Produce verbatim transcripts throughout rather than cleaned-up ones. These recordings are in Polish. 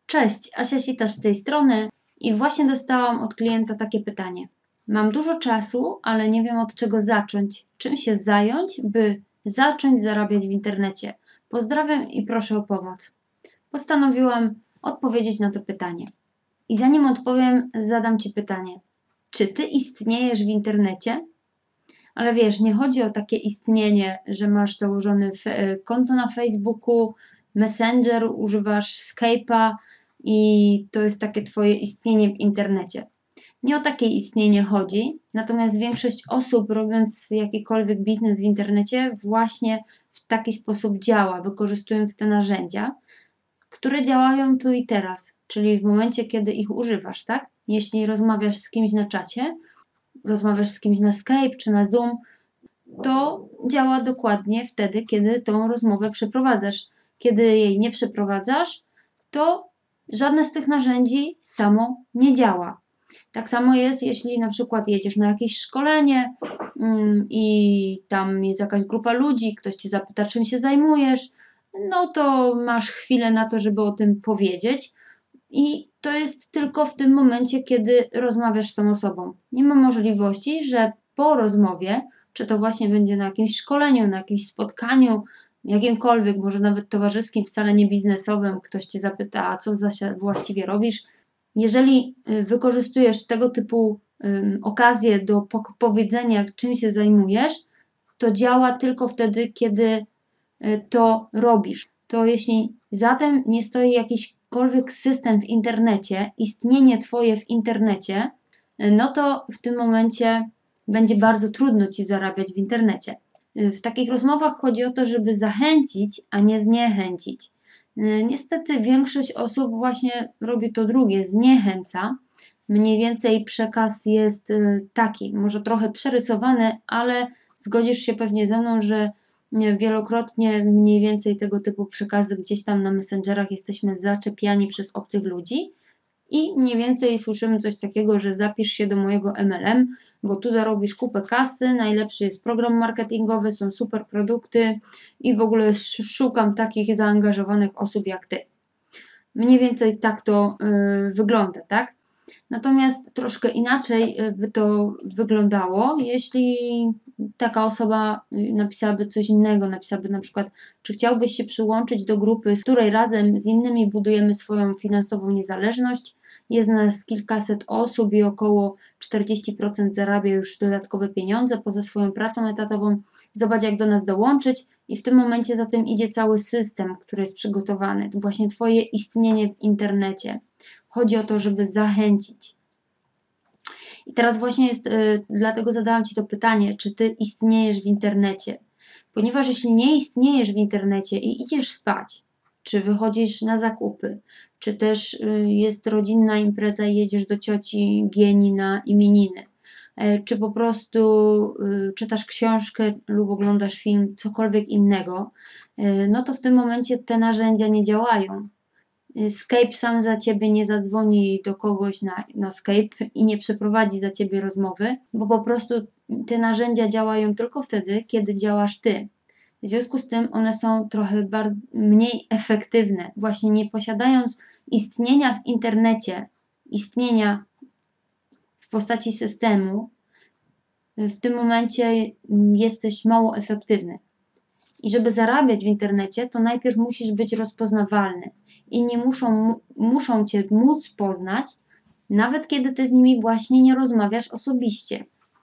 Cześć, Asia Sitasz z tej strony i właśnie dostałam od klienta takie pytanie. Mam dużo czasu, ale nie wiem od czego zacząć. Czym się zająć, by zacząć zarabiać w internecie? Pozdrawiam i proszę o pomoc. Postanowiłam odpowiedzieć na to pytanie. I zanim odpowiem, zadam Ci pytanie. Czy Ty istniejesz w internecie? Ale wiesz, nie chodzi o takie istnienie, że masz założone konto na Facebooku, Messenger, używasz Skype'a i to jest takie Twoje istnienie w internecie. Nie o takie istnienie chodzi, natomiast większość osób, robiąc jakikolwiek biznes w internecie, właśnie w taki sposób działa, wykorzystując te narzędzia, które działają tu i teraz, czyli w momencie, kiedy ich używasz, tak? Jeśli rozmawiasz z kimś na czacie, rozmawiasz z kimś na Skype czy na Zoom, to działa dokładnie wtedy, kiedy tą rozmowę przeprowadzasz. Kiedy jej nie przeprowadzasz, to żadne z tych narzędzi samo nie działa. Tak samo jest, jeśli na przykład jedziesz na jakieś szkolenie ym, i tam jest jakaś grupa ludzi, ktoś Cię zapyta, czym się zajmujesz, no to masz chwilę na to, żeby o tym powiedzieć i to jest tylko w tym momencie, kiedy rozmawiasz z tą osobą. Nie ma możliwości, że po rozmowie, czy to właśnie będzie na jakimś szkoleniu, na jakimś spotkaniu, jakimkolwiek, może nawet towarzyskim, wcale nie biznesowym, ktoś Cię zapyta, a co właściwie robisz. Jeżeli wykorzystujesz tego typu um, okazję do po- powiedzenia, czym się zajmujesz, to działa tylko wtedy, kiedy y, to robisz. To jeśli za tym nie stoi jakiśkolwiek system w internecie, istnienie Twoje w internecie, y, no to w tym momencie będzie bardzo trudno Ci zarabiać w internecie. Y, w takich rozmowach chodzi o to, żeby zachęcić, a nie zniechęcić. Niestety większość osób właśnie robi to drugie, zniechęca. Mniej więcej przekaz jest taki, może trochę przerysowany, ale zgodzisz się pewnie ze mną, że wielokrotnie mniej więcej tego typu przekazy gdzieś tam na Messengerach jesteśmy zaczepiani przez obcych ludzi i mniej więcej słyszymy coś takiego, że zapisz się do mojego M L M, bo tu zarobisz kupę kasy, najlepszy jest program marketingowy, są super produkty i w ogóle szukam takich zaangażowanych osób jak Ty. Mniej więcej tak to y, wygląda, tak? Natomiast troszkę inaczej by to wyglądało, jeśli taka osoba napisałaby coś innego, napisałaby na przykład, czy chciałbyś się przyłączyć do grupy, z której razem z innymi budujemy swoją finansową niezależność. Jest nas kilkaset osób i około czterdzieści procent zarabia już dodatkowe pieniądze poza swoją pracą etatową. Zobacz, jak do nas dołączyć i w tym momencie za tym idzie cały system, który jest przygotowany. To właśnie Twoje istnienie w internecie. Chodzi o to, żeby zachęcić. I teraz właśnie jest, yy, dlatego zadałam Ci to pytanie, czy Ty istniejesz w internecie. Ponieważ jeśli nie istniejesz w internecie i idziesz spać, czy wychodzisz na zakupy, czy też yy, jest rodzinna impreza i jedziesz do cioci Gieni na imieniny, yy, czy po prostu yy, czytasz książkę lub oglądasz film, cokolwiek innego, yy, no to w tym momencie te narzędzia nie działają. Skype sam za Ciebie nie zadzwoni do kogoś na, na Skype i nie przeprowadzi za Ciebie rozmowy, bo po prostu te narzędzia działają tylko wtedy, kiedy działasz Ty. W związku z tym one są trochę bar- mniej efektywne. Właśnie nie posiadając istnienia w internecie, istnienia w postaci systemu, w tym momencie jesteś mało efektywny. I żeby zarabiać w internecie, to najpierw musisz być rozpoznawalny. Inni muszą, muszą Cię móc poznać, nawet kiedy Ty z nimi właśnie nie rozmawiasz osobiście.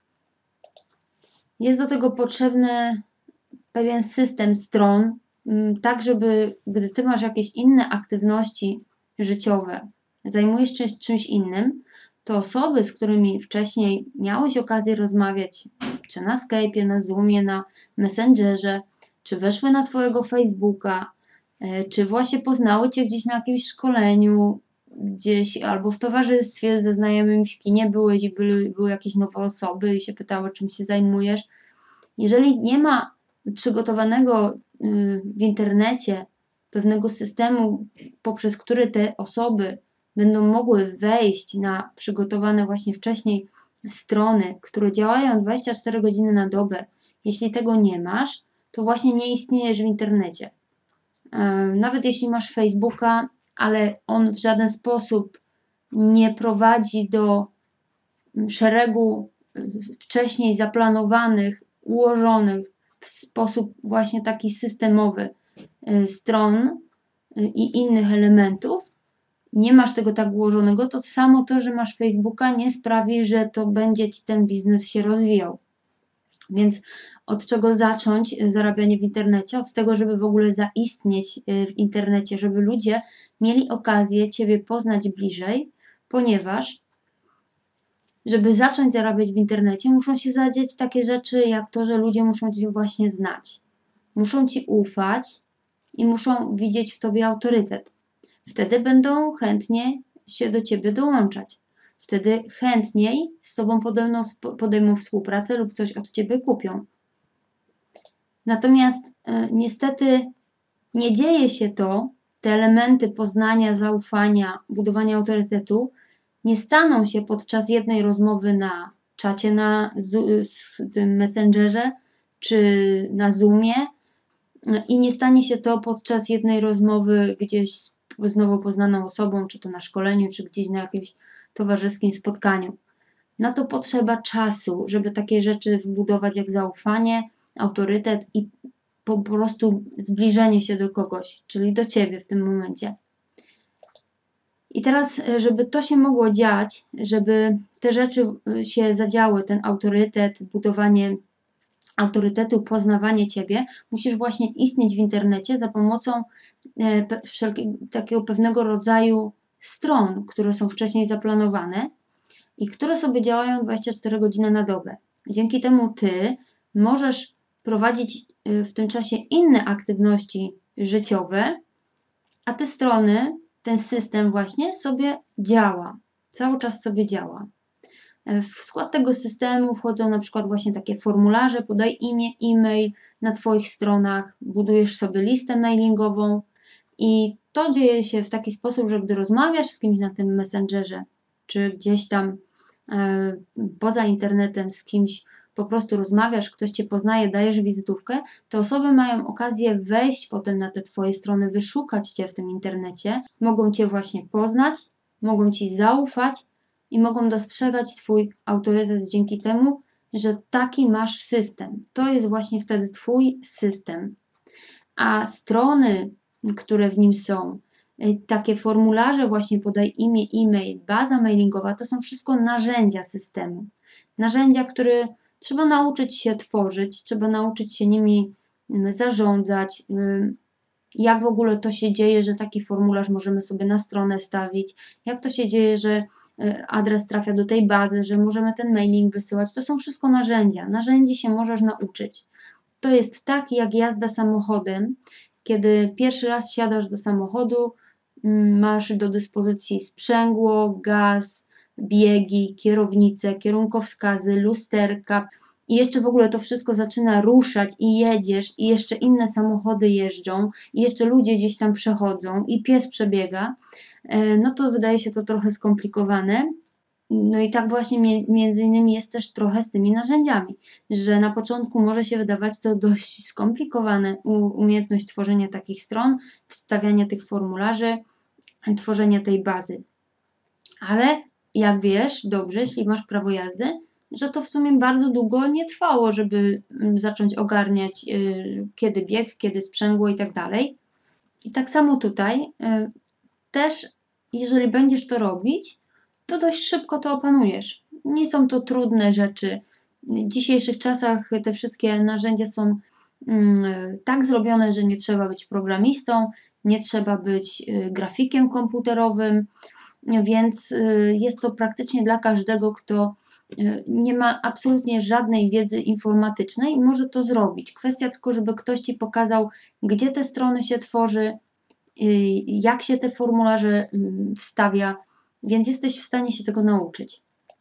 Jest do tego potrzebny pewien system stron, tak żeby, gdy Ty masz jakieś inne aktywności życiowe, zajmujesz się czymś innym, to osoby, z którymi wcześniej miałeś okazję rozmawiać, czy na Skype'ie, na Zoomie, na Messengerze, czy weszły na Twojego Facebooka, czy właśnie poznały Cię gdzieś na jakimś szkoleniu, gdzieś albo w towarzystwie ze znajomymi w kinie byłeś i były, były jakieś nowe osoby i się pytały, czym się zajmujesz. Jeżeli nie ma przygotowanego w internecie pewnego systemu, poprzez który te osoby będą mogły wejść na przygotowane właśnie wcześniej strony, które działają dwadzieścia cztery godziny na dobę, jeśli tego nie masz, to właśnie nie istniejesz w internecie. Nawet jeśli masz Facebooka, ale on w żaden sposób nie prowadzi do szeregu wcześniej zaplanowanych, ułożonych w sposób właśnie taki systemowy stron i innych elementów, nie masz tego tak ułożonego, to samo to, że masz Facebooka, nie sprawi, że to będzie Ci ten biznes się rozwijał. Więc od czego zacząć zarabianie w internecie? Od tego, żeby w ogóle zaistnieć w internecie, żeby ludzie mieli okazję Ciebie poznać bliżej, ponieważ żeby zacząć zarabiać w internecie, muszą się zadziać takie rzeczy, jak to, że ludzie muszą Cię właśnie znać. Muszą Ci ufać i muszą widzieć w Tobie autorytet. Wtedy będą chętnie się do Ciebie dołączać. Wtedy chętniej z Tobą podejmą, podejmą współpracę lub coś od Ciebie kupią. Natomiast e, niestety nie dzieje się to, te elementy poznania, zaufania, budowania autorytetu nie staną się podczas jednej rozmowy na czacie, na tym Messengerze czy na Zoomie i nie stanie się to podczas jednej rozmowy gdzieś z znowu poznaną osobą, czy to na szkoleniu, czy gdzieś na jakimś towarzyskim spotkaniu. Na to potrzeba czasu, żeby takie rzeczy wbudować jak zaufanie, autorytet i po prostu zbliżenie się do kogoś, czyli do Ciebie w tym momencie. I teraz, żeby to się mogło dziać, żeby te rzeczy się zadziały, ten autorytet, budowanie autorytetu, poznawanie Ciebie, musisz właśnie istnieć w internecie za pomocą e, wszelkiego, takiego pewnego rodzaju stron, które są wcześniej zaplanowane i które sobie działają dwadzieścia cztery godziny na dobę. Dzięki temu Ty możesz prowadzić w tym czasie inne aktywności życiowe, a te strony, ten system właśnie sobie działa. Cały czas sobie działa. W skład tego systemu wchodzą na przykład właśnie takie formularze, podaj imię, e-mail na Twoich stronach, budujesz sobie listę mailingową i to dzieje się w taki sposób, że gdy rozmawiasz z kimś na tym Messengerze, czy gdzieś tam e, poza internetem z kimś po prostu rozmawiasz, ktoś Cię poznaje, dajesz wizytówkę, te osoby mają okazję wejść potem na te Twoje strony, wyszukać Cię w tym internecie, mogą Cię właśnie poznać, mogą Ci zaufać i mogą dostrzegać Twój autorytet dzięki temu, że taki masz system. To jest właśnie wtedy Twój system. A strony, które w nim są, takie formularze właśnie podaj imię, e-mail, baza mailingowa, to są wszystko narzędzia systemu. Narzędzia, które trzeba nauczyć się tworzyć, trzeba nauczyć się nimi zarządzać, jak w ogóle to się dzieje, że taki formularz możemy sobie na stronę stawić, jak to się dzieje, że adres trafia do tej bazy, że możemy ten mailing wysyłać. To są wszystko narzędzia. Narzędzi się możesz nauczyć. To jest tak jak jazda samochodem. Kiedy pierwszy raz siadasz do samochodu, masz do dyspozycji sprzęgło, gaz, biegi, kierownicę, kierunkowskazy, lusterka i jeszcze w ogóle to wszystko zaczyna ruszać i jedziesz i jeszcze inne samochody jeżdżą i jeszcze ludzie gdzieś tam przechodzą i pies przebiega, no to wydaje się to trochę skomplikowane. No i tak właśnie między innymi jest też trochę z tymi narzędziami, że na początku może się wydawać to dość skomplikowane, umiejętność tworzenia takich stron, wstawiania tych formularzy, tworzenia tej bazy. Ale jak wiesz dobrze, jeśli masz prawo jazdy, że to w sumie bardzo długo nie trwało, żeby zacząć ogarniać kiedy bieg, kiedy sprzęgło i tak dalej. I tak samo tutaj też, jeżeli będziesz to robić, to dość szybko to opanujesz. Nie są to trudne rzeczy. W dzisiejszych czasach te wszystkie narzędzia są tak zrobione, że nie trzeba być programistą, nie trzeba być grafikiem komputerowym, więc jest to praktycznie dla każdego, kto nie ma absolutnie żadnej wiedzy informatycznej i może to zrobić. Kwestia tylko, żeby ktoś Ci pokazał, gdzie te strony się tworzy, jak się te formularze wstawia, więc jesteś w stanie się tego nauczyć.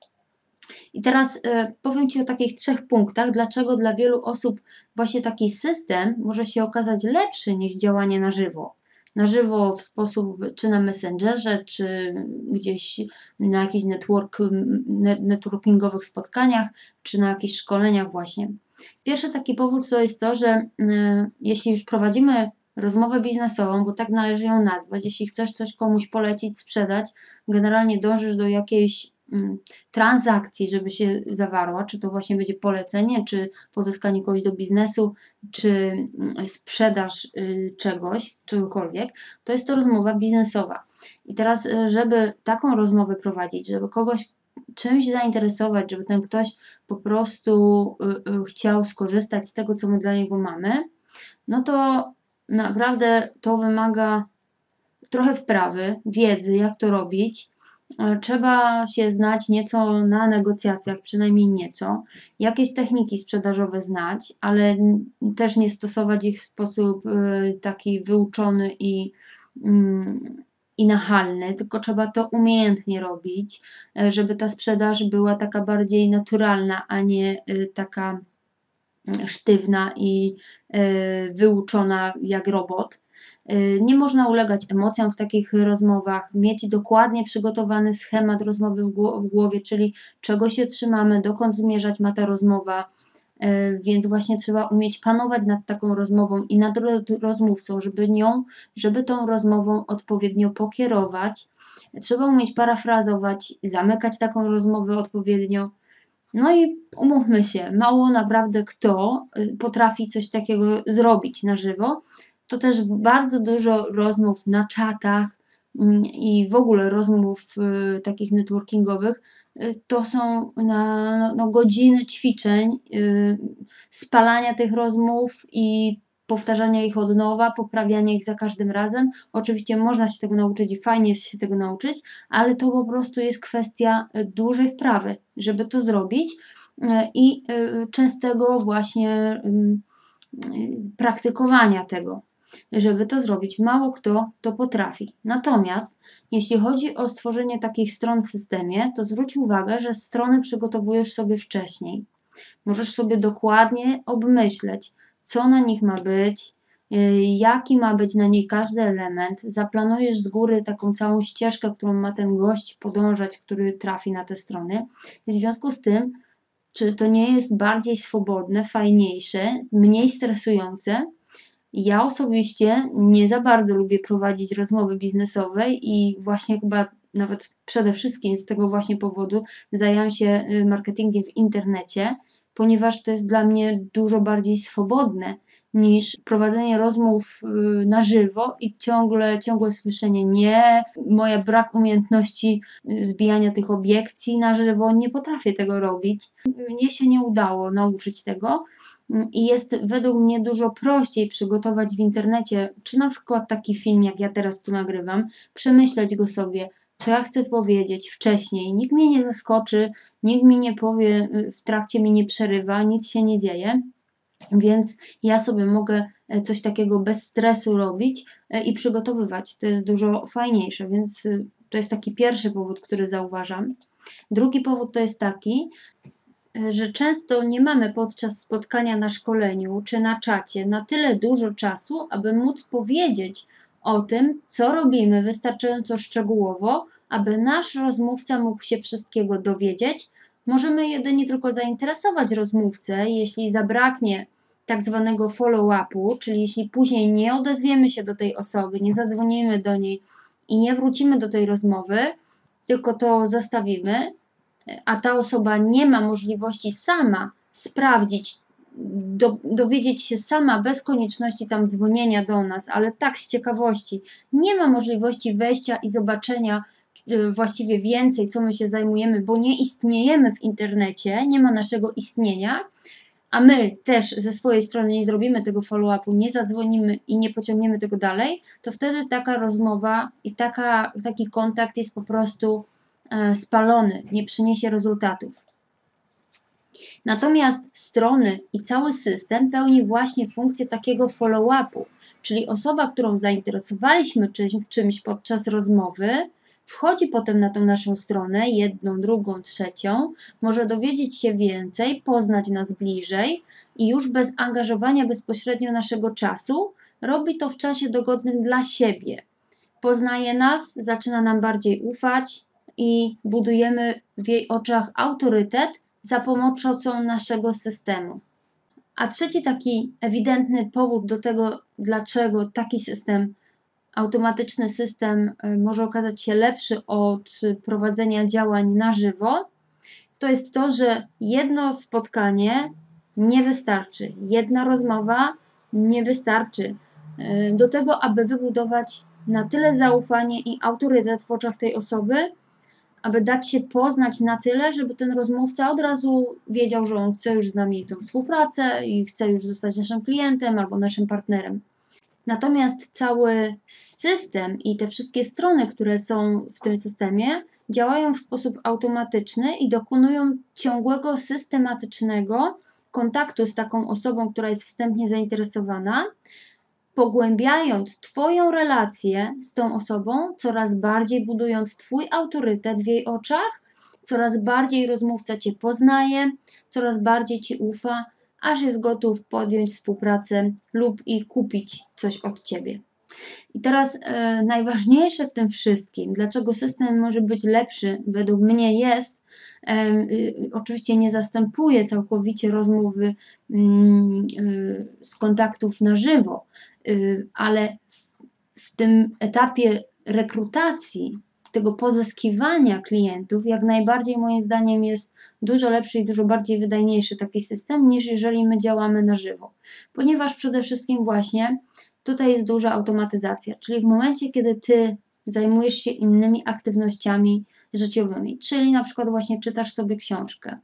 I teraz powiem Ci o takich trzech punktach, dlaczego dla wielu osób właśnie taki system może się okazać lepszy niż działanie na żywo. Na żywo w sposób czy na Messengerze, czy gdzieś na jakichś network, networkingowych spotkaniach, czy na jakichś szkoleniach właśnie. Pierwszy taki powód to jest to, że y, jeśli już prowadzimy rozmowę biznesową, bo tak należy ją nazwać. Jeśli chcesz coś komuś polecić, sprzedać, generalnie dążysz do jakiejś mm, transakcji, żeby się zawarła, czy to właśnie będzie polecenie, czy pozyskanie kogoś do biznesu, czy mm, sprzedaż y, czegoś, czegokolwiek, to jest to rozmowa biznesowa. I teraz, y, żeby taką rozmowę prowadzić, żeby kogoś czymś zainteresować, żeby ten ktoś po prostu y, y, chciał skorzystać z tego, co my dla niego mamy, no to naprawdę to wymaga trochę wprawy, wiedzy, jak to robić. E, Trzeba się znać nieco na negocjacjach, przynajmniej nieco, jakieś techniki sprzedażowe znać, ale n- też nie stosować ich w sposób e, taki wyuczony i, mm, i nachalny, tylko trzeba to umiejętnie robić, e, żeby ta sprzedaż była taka bardziej naturalna, a nie e, taka sztywna i e, wyuczona jak robot. E, Nie można ulegać emocjom w takich rozmowach, mieć dokładnie przygotowany schemat rozmowy w gło- w głowie, czyli czego się trzymamy, dokąd zmierzać ma ta rozmowa. E, Więc właśnie trzeba umieć panować nad taką rozmową i nad ro- rozmówcą, żeby nią, żeby tą rozmową odpowiednio pokierować. Trzeba umieć parafrazować, zamykać taką rozmowę odpowiednio. No i umówmy się, mało naprawdę kto y, potrafi coś takiego zrobić na żywo. To też bardzo dużo rozmów na czatach mm, i w ogóle rozmów y, takich networkingowych y, to są na, no, no, godziny ćwiczeń, y, spalania tych rozmów i powtarzania ich od nowa, poprawiania ich za każdym razem. Oczywiście można się tego nauczyć i fajnie jest się tego nauczyć, ale to po prostu jest kwestia y, dużej wprawy, żeby to zrobić y, i y, częstego właśnie y, y, praktykowania tego, żeby to zrobić. Mało kto to potrafi. Natomiast jeśli chodzi o stworzenie takich stron w systemie, to zwróć uwagę, że strony przygotowujesz sobie wcześniej. Możesz sobie dokładnie obmyśleć, co na nich ma być, y, jaki ma być na niej każdy element. Zaplanujesz z góry taką całą ścieżkę, którą ma ten gość podążać, który trafi na te strony. W związku z tym, czy to nie jest bardziej swobodne, fajniejsze, mniej stresujące? Ja osobiście nie za bardzo lubię prowadzić rozmowy biznesowe i właśnie chyba nawet przede wszystkim z tego właśnie powodu zajęłam się y, marketingiem w internecie, ponieważ to jest dla mnie dużo bardziej swobodne niż prowadzenie rozmów y, na żywo i ciągle, ciągłe słyszenie nie, moja brak umiejętności y, zbijania tych obiekcji na żywo, nie potrafię tego robić. Mnie się nie udało nauczyć tego. I jest według mnie dużo prościej przygotować w internecie, czy na przykład taki film, jak ja teraz tu nagrywam, przemyśleć go sobie, co ja chcę powiedzieć wcześniej. Nikt mnie nie zaskoczy, nikt mi nie powie, y, w trakcie mi nie przerywa, nic się nie dzieje. Więc ja sobie mogę e, coś takiego bez stresu robić e, i przygotowywać. To jest dużo fajniejsze, więc y, to jest taki pierwszy powód, który zauważam. Drugi powód to jest taki, że często nie mamy podczas spotkania na szkoleniu czy na czacie na tyle dużo czasu, aby móc powiedzieć o tym, co robimy wystarczająco szczegółowo, aby nasz rozmówca mógł się wszystkiego dowiedzieć. Możemy jedynie tylko zainteresować rozmówcę, jeśli zabraknie tak zwanego follow-upu, czyli jeśli później nie odezwiemy się do tej osoby, nie zadzwonimy do niej i nie wrócimy do tej rozmowy, tylko to zostawimy, a ta osoba nie ma możliwości sama sprawdzić, do, dowiedzieć się sama bez konieczności tam dzwonienia do nas, ale tak z ciekawości, nie ma możliwości wejścia i zobaczenia y, właściwie więcej, co my się zajmujemy, bo nie istniejemy w internecie, nie ma naszego istnienia, a my też ze swojej strony nie zrobimy tego follow-upu, nie zadzwonimy i nie pociągniemy tego dalej, to wtedy taka rozmowa i taka, taki kontakt jest po prostu e, spalony, nie przyniesie rezultatów. Natomiast strony i cały system pełni właśnie funkcję takiego follow-upu, czyli osoba, którą zainteresowaliśmy czymś, czymś podczas rozmowy, wchodzi potem na tą naszą stronę, jedną, drugą, trzecią, może dowiedzieć się więcej, poznać nas bliżej i już bez angażowania bezpośrednio naszego czasu robi to w czasie dogodnym dla siebie. Poznaje nas, zaczyna nam bardziej ufać i budujemy w jej oczach autorytet za pomocą naszego systemu. A trzeci taki ewidentny powód do tego, dlaczego taki system, automatyczny system może okazać się lepszy od prowadzenia działań na żywo, to jest to, że jedno spotkanie nie wystarczy, jedna rozmowa nie wystarczy do tego, aby wybudować na tyle zaufanie i autorytet w oczach tej osoby, aby dać się poznać na tyle, żeby ten rozmówca od razu wiedział, że on chce już z nami tą współpracę i chce już zostać naszym klientem albo naszym partnerem. Natomiast cały system i te wszystkie strony, które są w tym systemie, działają w sposób automatyczny i dokonują ciągłego, systematycznego kontaktu z taką osobą, która jest wstępnie zainteresowana, pogłębiając Twoją relację z tą osobą, coraz bardziej budując Twój autorytet w jej oczach, coraz bardziej rozmówca Cię poznaje, coraz bardziej Ci ufa, aż jest gotów podjąć współpracę lub i kupić coś od Ciebie. I teraz e, najważniejsze w tym wszystkim, dlaczego system może być lepszy, według mnie jest, e, e, oczywiście nie zastępuje całkowicie rozmowy e, z kontaktów na żywo, e, ale w, w tym etapie rekrutacji, tego pozyskiwania klientów, jak najbardziej moim zdaniem jest dużo lepszy i dużo bardziej wydajniejszy taki system, niż jeżeli my działamy na żywo. Ponieważ przede wszystkim właśnie tutaj jest duża automatyzacja, czyli w momencie, kiedy Ty zajmujesz się innymi aktywnościami życiowymi, czyli na przykład właśnie czytasz sobie książkę,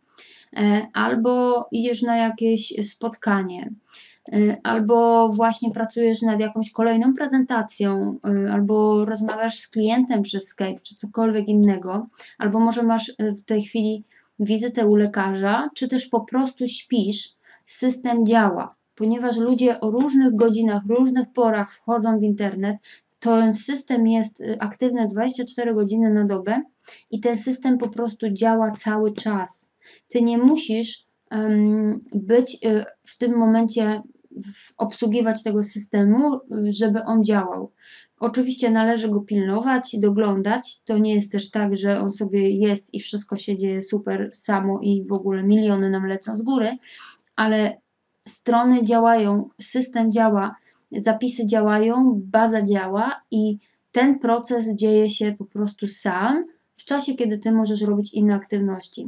albo idziesz na jakieś spotkanie, albo właśnie pracujesz nad jakąś kolejną prezentacją, albo rozmawiasz z klientem przez Skype, czy cokolwiek innego, albo może masz w tej chwili wizytę u lekarza, czy też po prostu śpisz, system działa. Ponieważ ludzie o różnych godzinach, różnych porach wchodzą w internet, to ten system jest aktywny dwadzieścia cztery godziny na dobę i ten system po prostu działa cały czas. Ty nie musisz um, być y, w tym momencie, w, obsługiwać tego systemu, y, żeby on działał. Oczywiście należy go pilnować, doglądać. To nie jest też tak, że on sobie jest i wszystko się dzieje super samo i w ogóle miliony nam lecą z góry, ale strony działają, system działa, zapisy działają, baza działa i ten proces dzieje się po prostu sam w czasie, kiedy Ty możesz robić inne aktywności.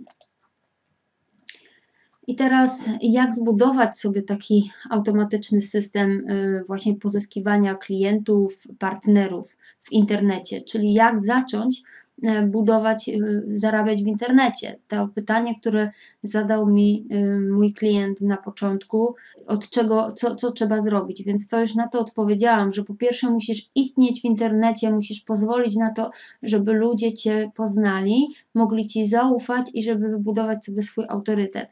I teraz jak zbudować sobie taki automatyczny system właśnie pozyskiwania klientów, partnerów w internecie, czyli jak zacząć budować, zarabiać w internecie. To pytanie, które zadał mi mój klient na początku, od czego, co, co trzeba zrobić, więc to już na to odpowiedziałam, że po pierwsze musisz istnieć w internecie, musisz pozwolić na to, żeby ludzie Cię poznali, mogli Ci zaufać i żeby wybudować sobie swój autorytet.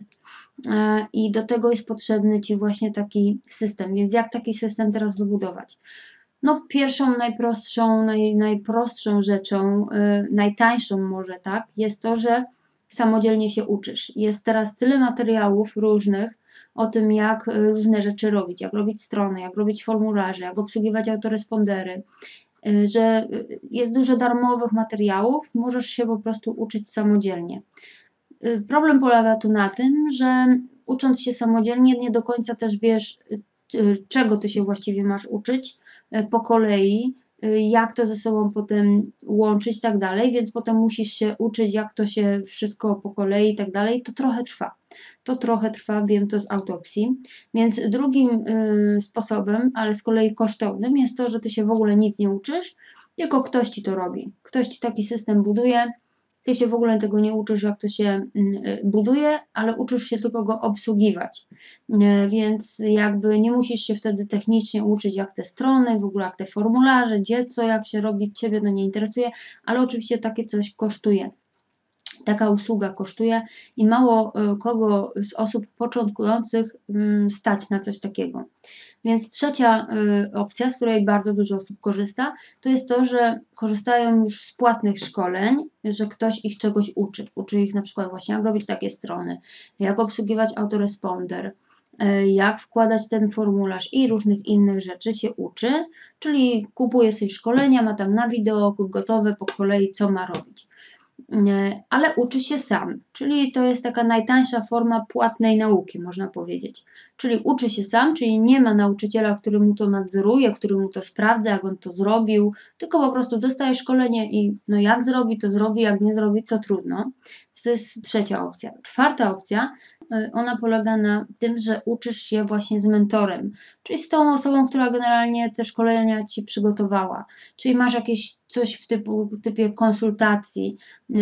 I do tego jest potrzebny Ci właśnie taki system, więc jak taki system teraz wybudować? No pierwszą, najprostszą, naj, najprostszą rzeczą, yy, najtańszą może, tak, jest to, że samodzielnie się uczysz. Jest teraz tyle materiałów różnych o tym, jak różne rzeczy robić, jak robić strony, jak robić formularze, jak obsługiwać autorespondery, yy, że jest dużo darmowych materiałów, możesz się po prostu uczyć samodzielnie. Yy, problem polega tu na tym, że ucząc się samodzielnie nie do końca też wiesz, yy, czego Ty się właściwie masz uczyć, po kolei, jak to ze sobą potem łączyć i tak dalej, więc potem musisz się uczyć, jak to się wszystko po kolei i tak dalej, to trochę trwa. To trochę trwa, wiem to z autopsji. Więc drugim y, sposobem, ale z kolei kosztownym, jest to, że Ty się w ogóle nic nie uczysz, tylko ktoś Ci to robi. Ktoś Ci taki system buduje, Ty się w ogóle tego nie uczysz, jak to się buduje, ale uczysz się tylko go obsługiwać. Więc jakby nie musisz się wtedy technicznie uczyć, jak te strony, w ogóle jak te formularze, gdzie co, jak się robi, Ciebie to nie interesuje, ale oczywiście takie coś kosztuje. Taka usługa kosztuje i mało kogo z osób początkujących stać na coś takiego. Więc trzecia opcja, z której bardzo dużo osób korzysta, to jest to, że korzystają już z płatnych szkoleń, że ktoś ich czegoś uczy. Uczy ich na przykład właśnie, jak robić takie strony, jak obsługiwać autoresponder, jak wkładać ten formularz i różnych innych rzeczy się uczy, czyli kupuje sobie szkolenia, ma tam na wideo gotowe po kolei, co ma robić. ale uczy się sam, czyli to jest taka najtańsza forma płatnej nauki, można powiedzieć. Czyli uczy się sam, czyli nie ma nauczyciela, który mu to nadzoruje, który mu to sprawdza, jak on to zrobił, tylko po prostu dostaje szkolenie i no jak zrobi, to zrobi, jak nie zrobi, to trudno. To jest trzecia opcja. Czwarta opcja, ona polega na tym, że uczysz się właśnie z mentorem, czyli z tą osobą, która generalnie te szkolenia Ci przygotowała. Czyli masz jakieś coś w typu, typie konsultacji,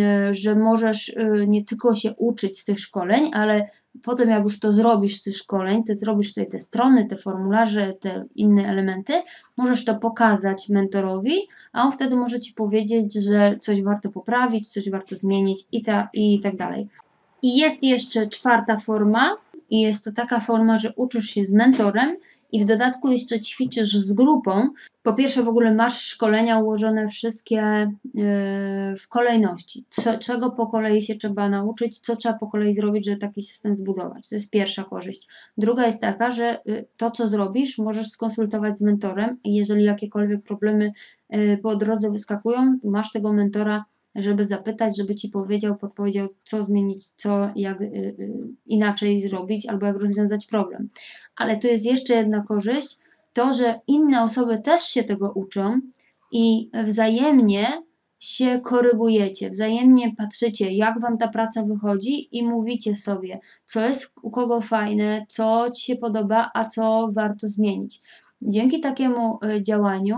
że możesz nie tylko się uczyć z tych szkoleń, ale potem jak już to zrobisz z tych szkoleń, ty zrobisz sobie te strony, te formularze, te inne elementy, możesz to pokazać mentorowi, a on wtedy może Ci powiedzieć, że coś warto poprawić, coś warto zmienić i, ta, i tak dalej. I jest jeszcze czwarta forma i jest to taka forma, że uczysz się z mentorem i w dodatku jeszcze ćwiczysz z grupą. Po pierwsze w ogóle masz szkolenia ułożone wszystkie yy, w kolejności. Co, czego po kolei się trzeba nauczyć, co trzeba po kolei zrobić, żeby taki system zbudować. To jest pierwsza korzyść. Druga jest taka, że yy, to co zrobisz możesz skonsultować z mentorem i jeżeli jakiekolwiek problemy yy, po drodze wyskakują, masz tego mentora, żeby zapytać, żeby Ci powiedział, podpowiedział, co zmienić, co jak y, y, inaczej zrobić, albo jak rozwiązać problem. Ale tu jest jeszcze jedna korzyść, to, że inne osoby też się tego uczą i wzajemnie się korygujecie, wzajemnie patrzycie, jak Wam ta praca wychodzi i mówicie sobie, co jest u kogo fajne, co Ci się podoba, a co warto zmienić. Dzięki takiemu y, działaniu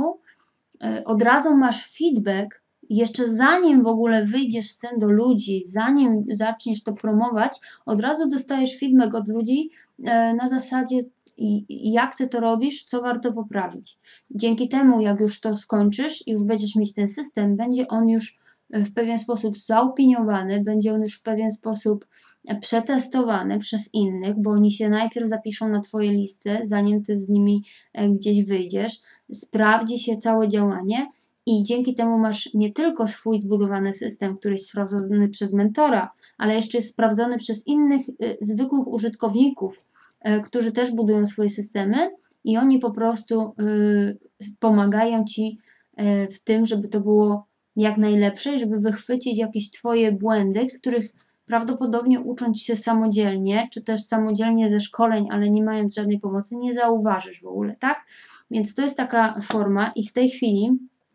y, od razu masz feedback, jeszcze zanim w ogóle wyjdziesz z tym do ludzi, zanim zaczniesz to promować, od razu dostajesz feedback od ludzi e, na zasadzie, jak Ty to robisz, co warto poprawić. Dzięki temu, jak już to skończysz i już będziesz mieć ten system, będzie on już w pewien sposób zaopiniowany, będzie on już w pewien sposób przetestowany przez innych, bo oni się najpierw zapiszą na Twoje listy, zanim Ty z nimi gdzieś wyjdziesz, sprawdzi się całe działanie i dzięki temu masz nie tylko swój zbudowany system, który jest sprawdzony przez mentora, ale jeszcze jest sprawdzony przez innych y, zwykłych użytkowników, y, którzy też budują swoje systemy i oni po prostu y, pomagają Ci y, w tym, żeby to było jak najlepsze i żeby wychwycić jakieś Twoje błędy, których prawdopodobnie ucząc się samodzielnie, czy też samodzielnie ze szkoleń, ale nie mając żadnej pomocy, nie zauważysz w ogóle, tak? Więc to jest taka forma i w tej chwili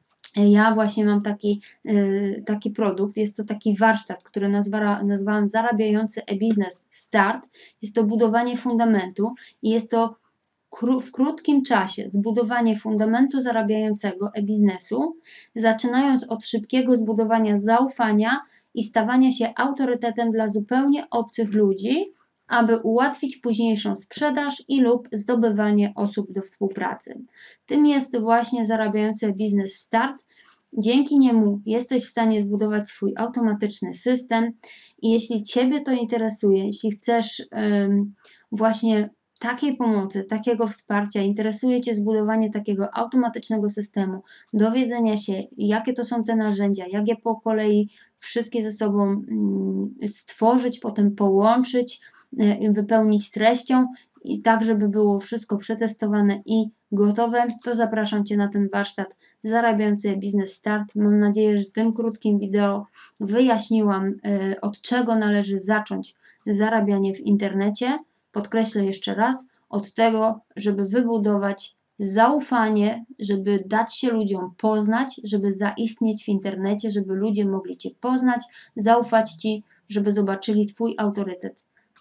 ja właśnie mam taki, yy, taki produkt, jest to taki warsztat, który nazwa, nazwałam Zarabiający e-biznes Start. Jest to budowanie fundamentu i jest to kró w krótkim czasie zbudowanie fundamentu zarabiającego e-biznesu, zaczynając od szybkiego zbudowania zaufania i stawania się autorytetem dla zupełnie obcych ludzi, aby ułatwić późniejszą sprzedaż i lub zdobywanie osób do współpracy. Tym jest właśnie Zarabiający e-biznes Start. Dzięki niemu jesteś w stanie zbudować swój automatyczny system i jeśli Ciebie to interesuje, jeśli chcesz ym, właśnie takiej pomocy, takiego wsparcia, interesuje Cię zbudowanie takiego automatycznego systemu, dowiedzenia się, jakie to są te narzędzia, jak je po kolei wszystkie ze sobą ym, stworzyć, potem połączyć, yy, wypełnić treścią i tak, żeby było wszystko przetestowane i gotowe, to zapraszam Cię na ten warsztat Zarabiający e-biznes Start. Mam nadzieję, że tym krótkim wideo wyjaśniłam, y, od czego należy zacząć zarabianie w internecie. Podkreślę jeszcze raz, od tego, żeby wybudować zaufanie, żeby dać się ludziom poznać, żeby zaistnieć w internecie, żeby ludzie mogli Cię poznać, zaufać Ci, żeby zobaczyli Twój autorytet.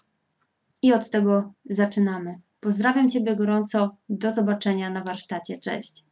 I od tego zaczynamy. Pozdrawiam Ciebie gorąco. Do zobaczenia na warsztacie. Cześć.